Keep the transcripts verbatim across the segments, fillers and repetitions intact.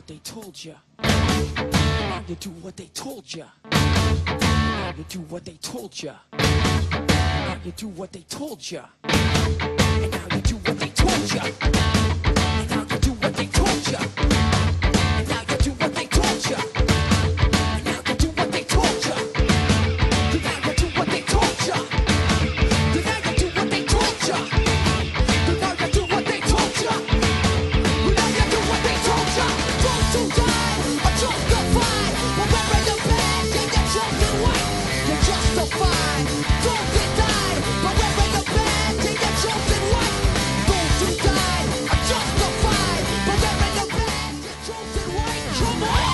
what they told you. Now you do what they told you. Now you do what they told you. Now you do what they told you. And now you do what they told you. And now you do what they told you. And now you do what they told you. And now you do what they told you. And now you do what they told you. And now you do what they told you. And now you do what they told you. And now you do what they told you. Those who die are justified. When wearing the badge and you're chosen white, you're justified. Those that die by wearing the badge and you're chosen white. Those who die are justified. By wearing the badge, you're chosen white. Come on!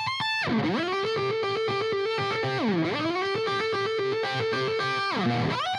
What?